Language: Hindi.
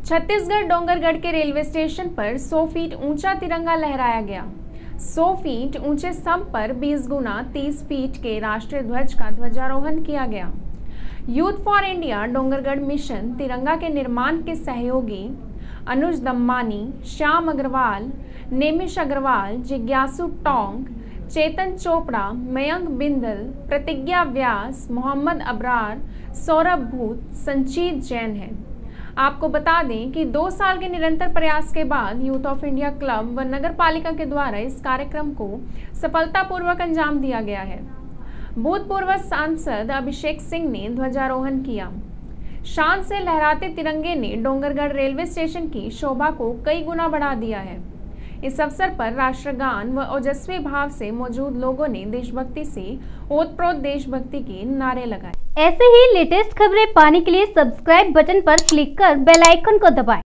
छत्तीसगढ़ डोंगरगढ़ के रेलवे स्टेशन पर 100 फीट ऊंचा तिरंगा लहराया गया। 100 फीट ऊंचे स्तंभ पर 20 गुना 30 फीट के राष्ट्रीय ध्वज का ध्वजारोहण किया गया। Youth for India Dongargarh mission Tiranga के निर्माण के सहयोगी अनुज दम्मानी, श्याम अग्रवाल, नेमिश अग्रवाल, जिज्ञासु टोंग, चेतन चोपड़ा, मयंक बिंदल, प्रतिज्ञा व्यास, मोहम्मद अबरार, सौरभ भूत, संजीत जैन है। आपको बता दें कि 2 साल के निरंतर प्रयास के बाद यूथ ऑफ इंडिया क्लब व नगर पालिका के द्वारा इस कार्यक्रम को सफलतापूर्वक अंजाम दिया गया है। भूतपूर्व सांसद अभिषेक सिंह ने ध्वजारोहण किया। शान से लहराते तिरंगे ने डोंगरगढ़ रेलवे स्टेशन की शोभा को कई गुना बढ़ा दिया है। इस अवसर पर राष्ट्रगान व ओजस्वी भाव से मौजूद लोगों ने देशभक्ति से ओतप्रोत देशभक्ति के नारे लगाए। ऐसे ही लेटेस्ट खबरें पाने के लिए सब्सक्राइब बटन पर क्लिक कर बेल आइकन को दबाएं।